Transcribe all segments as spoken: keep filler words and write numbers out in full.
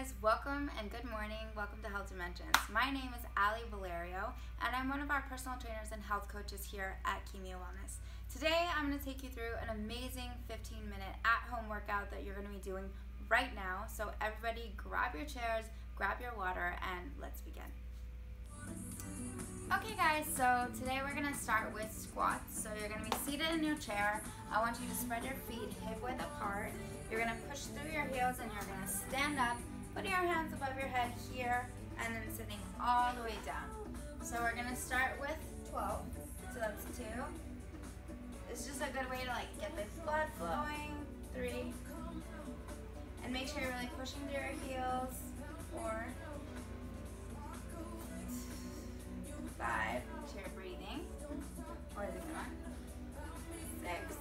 guys, welcome and good morning. Welcome to Health Dimensions. My name is Alie Valerio and I'm one of our personal trainers and health coaches here at Kimia Wellness. Today I'm going to take you through an amazing fifteen minute at-home workout that you're going to be doing right now. So everybody grab your chairs, grab your water, and let's begin. Okay guys, so today we're going to start with squats. So you're going to be seated in your chair. I want you to spread your feet hip width apart. You're going to push through your heels and you're going to stand up, putting your hands above your head here, and then sitting all the way down. So we're going to start with twelve. So that's two. It's just a good way to like get the blood flowing. Three. And make sure you're really pushing through your heels. Four. Five. Make sure you're breathing. Or is it going? Six.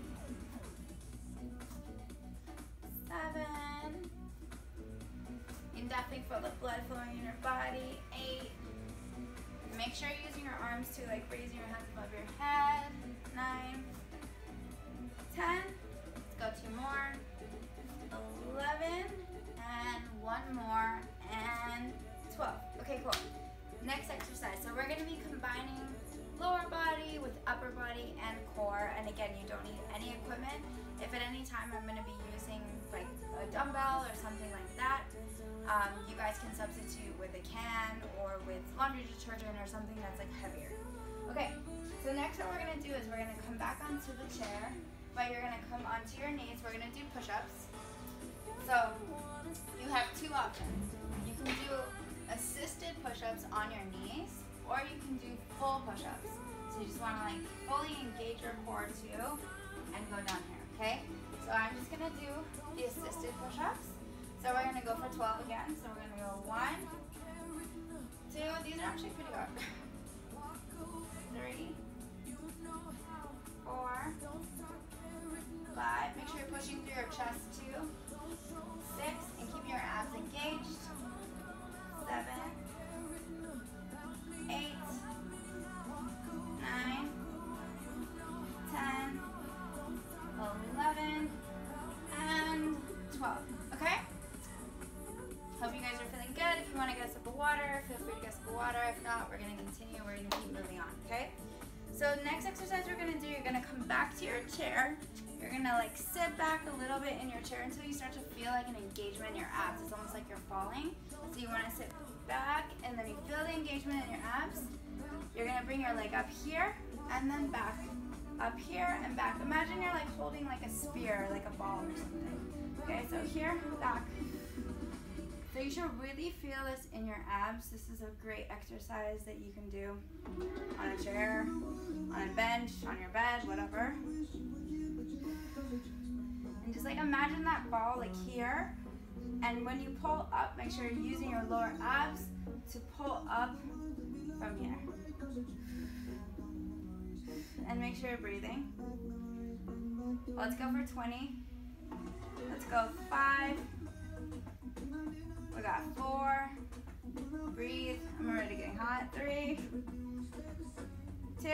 Seven. You can definitely feel the blood flowing in your body. Eight. Make sure you're using your arms to like raising your hands above your head. Nine. Ten. Let's go two more. Eleven. And one more. And twelve. Okay, cool. Next exercise. So we're going to be combining lower body with upper body and core. And again, you don't need any equipment. If at any time I'm going to be using like a dumbbell or something like that, um, you guys can substitute with a can or with laundry detergent or something that's like heavier. Okay, so next what we're going to do is we're going to come back onto the chair, but you're going to come onto your knees. We're going to do push-ups. So you have two options. You can do assisted push-ups on your knees, or you can do full push-ups. So you just want to like fully engage your core too and go down here. Okay, so I'm just going to do the assisted push-ups. So we're going to go for twelve again. So we're going to go one, two, these are actually pretty good. Three, four, five, make sure you're pushing through your chest too. Six, and keep your abs engaged. Seven, eight, nine, ten, eleven, and twelve. Okay? Hope you guys are feeling good. If you want to get a sip of water, feel free to get a sip of water. If not, we're going to continue. We're going to keep moving on. Okay? So next exercise we're going to do, you're going to come back to your chair. You're going to like sit back a little bit in your chair until you start to feel like an engagement in your abs. It's almost like you're falling. So you want to sit back and then you feel the engagement in your abs. You're going to bring your leg up here and then back. Up here and back. Imagine you're like holding like a spear, like a ball or something. Okay, so here, back. So you should really feel this in your abs. This is a great exercise that you can do on a chair, on a bench, on your bed, whatever. And just like imagine that ball like here. And when you pull up, make sure you're using your lower abs to pull up from here. And make sure you're breathing. Let's go for twenty. Let's go five. We got four. Breathe. I'm already getting hot. Three, two,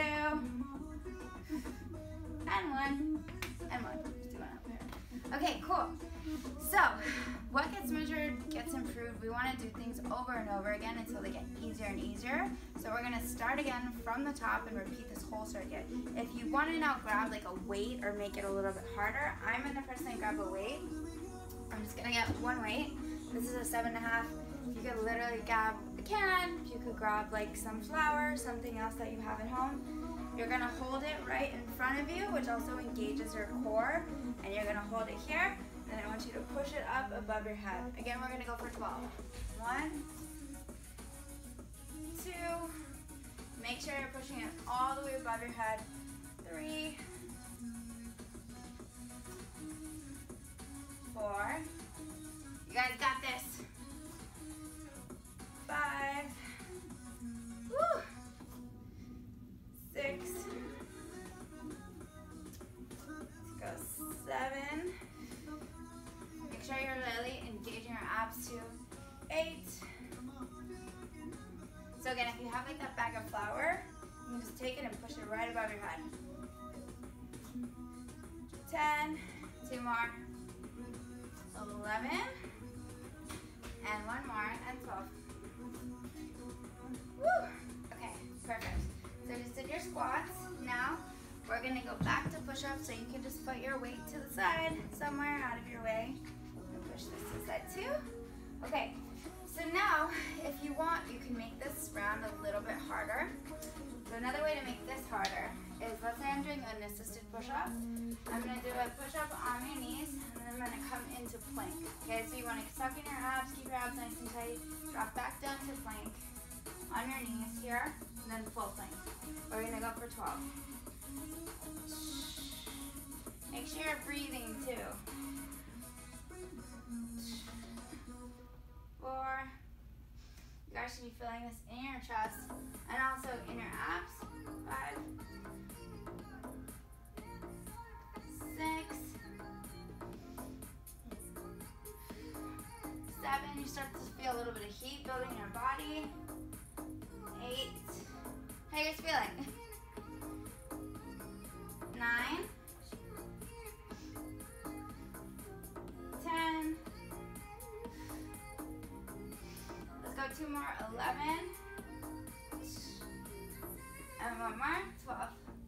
and one, and one. Just do one up here. Okay, cool. So, what gets measured gets improved. We want to do things over and over again until they get easier and easier. So we're going to start again from the top and repeat this whole circuit. If you want to now grab like a weight or make it a little bit harder, I'm going to personally grab a weight. I'm just going to get one weight. This is a seven and a half. You could literally grab a can. You could grab like some flour, something else that you have at home. You're going to hold it right in front of you, which also engages your core. And you're going to hold it here. And I want you to push it up above your head. Again, we're going to go for twelve. One, two, make sure you're pushing it all the way above your head. Three, four, you guys got this. Five, woo, six, let's go seven. Make sure you're really engaging your abs too. Eight. So again, if you have like that bag of flour, you can just take it and push it right above your head. Ten. Two more. Eleven. Perfect. So just did your squats. Now we're gonna go back to push-ups, so you can just put your weight to the side, somewhere out of your way. And push this to the side too. Okay, so now if you want, you can make this round a little bit harder. So another way to make this harder is, let's say I'm doing an assisted push-up. I'm gonna do a push-up on my knees, and then I'm gonna come into plank. Okay, so you wanna suck in your abs, keep your abs nice and tight, drop back down to plank, on your knees here, and then full plank. We're gonna go for twelve. Make sure you're breathing too. Four. You guys should be feeling this in your chest and also in your abs. Five. Six. Seven. You start to feel a little bit of heat building in your body. Eight. How you guys feeling? Nine. Ten. Let's go two more. Eleven. And one more. Twelve.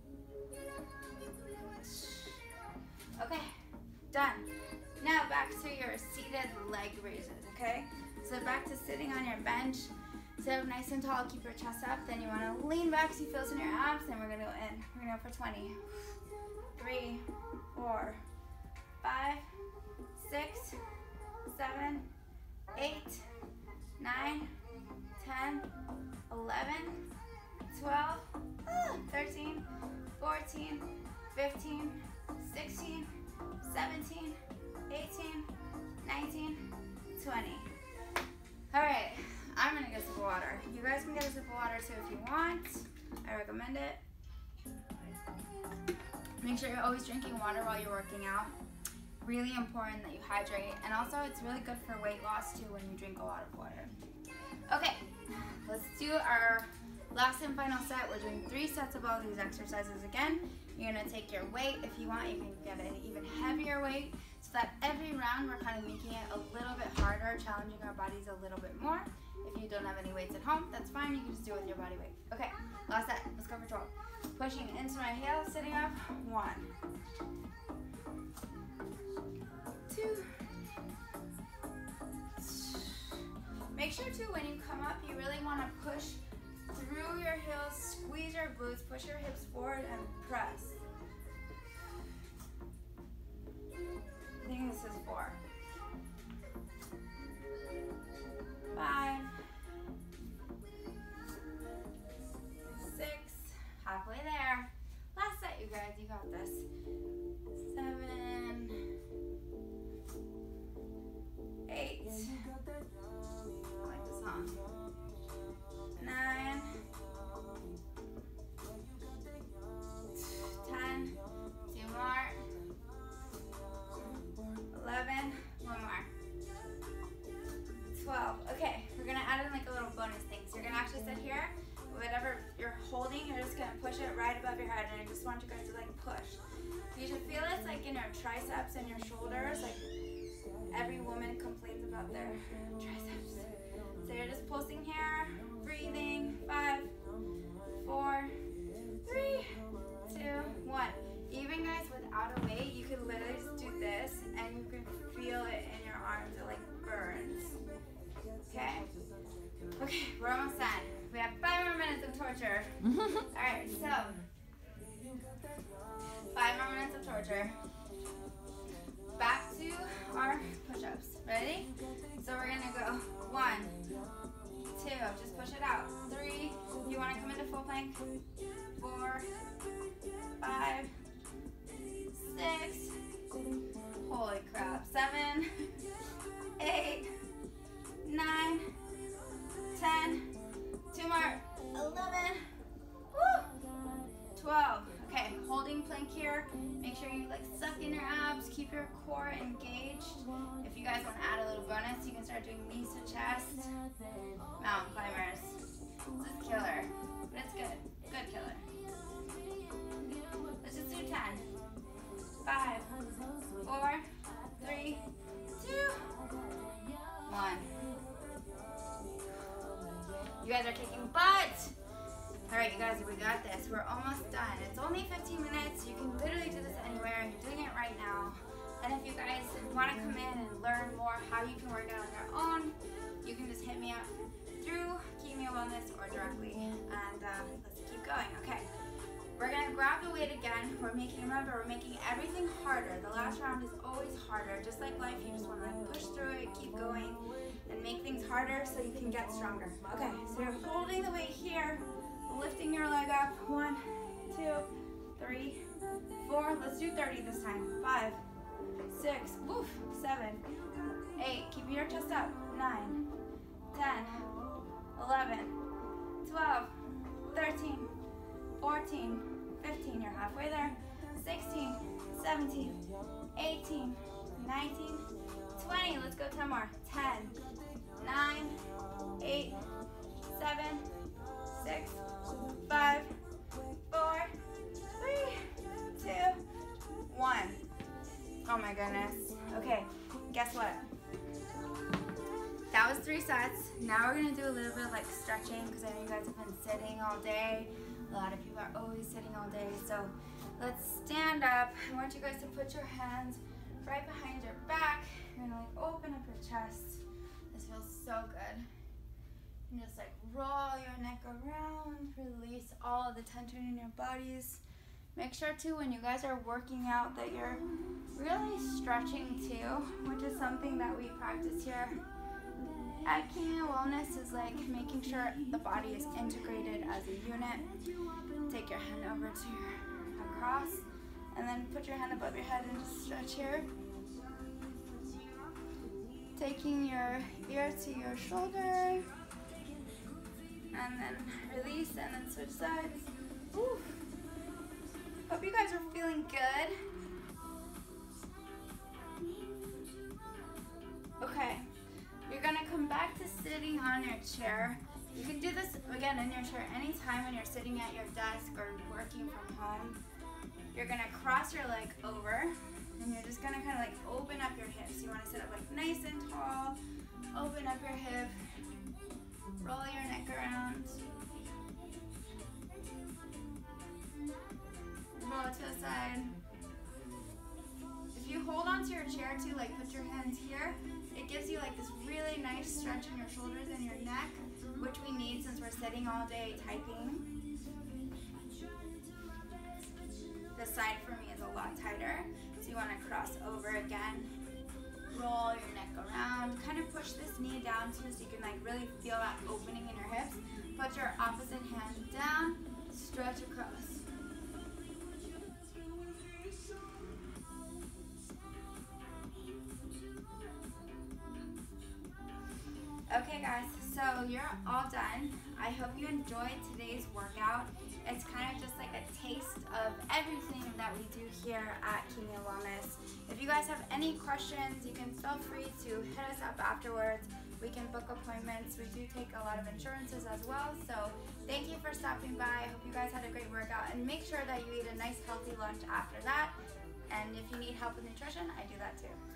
Okay, done. Now back to your seated leg raises, okay? So back to sitting on your bench. Sit up nice and tall, keep your chest up. Then you wanna lean back so you feel this in your abs, and we're gonna go in. We're gonna go for twenty. Three, four, five, six, seven, eight, nine, ten, eleven, twelve, thirteen, fourteen, fifteen, sixteen, seventeen, eighteen, nineteen, twenty. All right, I'm gonna get a sip of water. You guys can get a sip of water too if you want. I recommend it. Make sure you're always drinking water while you're working out. Really important that you hydrate, and also it's really good for weight loss too when you drink a lot of water. Okay, let's do our last and final set. We're doing three sets of all these exercises again. You're gonna take your weight. If you want, you can get an even heavier weight, so that every round we're kind of making it a little bit harder, challenging our bodies a little bit more. If you don't have any weights at home, that's fine. You can just do it with your body weight. Okay, last set. Let's go for twelve. Pushing into my heels, sitting up. One. Two. Make sure too, when you come up, you really want to push through your heels, squeeze your glutes, push your hips forward, and press. I think this is four. Five. Six. Halfway there. Last set, you guys. You got this. Seven. Eight. I like the song. Nine. Ten. Two more. Eleven. One more. Twelve. Okay, we're gonna add in like a little bonus thing. So you're gonna actually sit here. Whatever you're holding, you're just gonna push it right above your head, and I just want you guys to like push. You should feel this like in your triceps and your shoulders. Like every woman complains about their triceps. So you're just pulsing here, breathing. Five, four, three, two, one. Even guys without a weight, you can literally just do this and you can feel it in your arms. It like burns. Okay? Okay, we're almost done. We have five more minutes of torture. Alright, so five more minutes of torture. Back to our push-ups. Ready? So we're gonna go one, two, just push it out. Three, you wanna come into full plank. Four, five, six, holy crap, seven, eight, nine, ten, two more, eleven, woo, twelve. Okay, holding plank here. Make sure you like suck in your abs, keep your core engaged. If you guys want to add a little bonus, you can start doing knees to chest. Mountain climbers. This is killer, but it's good. Good killer. Let's just do ten. Five, four, three, two, one. You guys are kicking butt. All right, you guys, we got this. We're almost done. It's only fifteen minutes. You can literally do this anywhere. You're doing it right now. And if you guys want to come in and learn more how you can work out on your own, you can just hit me up through Kimia Wellness or directly. And uh, let's keep going. Okay. We're gonna grab the weight again. We're making, remember, we're making everything harder. The last round is always harder. Just like life, you just wanna push through it, keep going, and make things harder so you can get stronger. Okay, so you're holding the weight here, lifting your leg up. One, two, three, four. Let's do thirty this time. Five, six, woof, seven, eight. Keep your chest up. Nine, ten, eleven, twelve, thirteen, fourteen, fifteen, you're halfway there, sixteen, seventeen, eighteen, nineteen, twenty, let's go ten more, ten, nine, eight, seven, six, five, four, three, two, one. Oh my goodness. Okay, guess what? That was three sets. Now we're gonna do a little bit of like stretching because I know you guys have been sitting all day. A lot of people are always sitting all day. So let's stand up. I want you guys to put your hands right behind your back. You're gonna like open up your chest. This feels so good. And just like roll your neck around, release all of the tension in your bodies. Make sure too when you guys are working out that you're really stretching too, which is something that we practice here at Kimia Wellness, is like making sure the body is integrated as a unit. Take your hand over to your across, and then put your hand above your head and just stretch here. Taking your ear to your shoulder, and then release, and then switch sides. Woo. Hope you guys are feeling good. Okay. You're gonna come back to sitting on your chair. You can do this again in your chair anytime when you're sitting at your desk or working from home. You're gonna cross your leg over, and you're just gonna kind of like open up your hips. You wanna sit up like nice and tall, open up your hip, roll your neck around, roll it to the side. If you hold onto your chair too, like put your hands here, it gives you like this really nice stretch in your shoulders and your neck, which we need since we're sitting all day typing. This side for me is a lot tighter, so you want to cross over again, roll your neck around, kind of push this knee down too so you can like really feel that opening in your hips. Put your opposite hand down, stretch across. Okay guys, so you're all done. I hope you enjoyed today's workout. It's kind of just like a taste of everything that we do here at Kimia Wellness. If you guys have any questions, you can feel free to hit us up afterwards. We can book appointments. We do take a lot of insurances as well. So thank you for stopping by. I hope you guys had a great workout, and make sure that you eat a nice healthy lunch after that. And if you need help with nutrition, I do that too.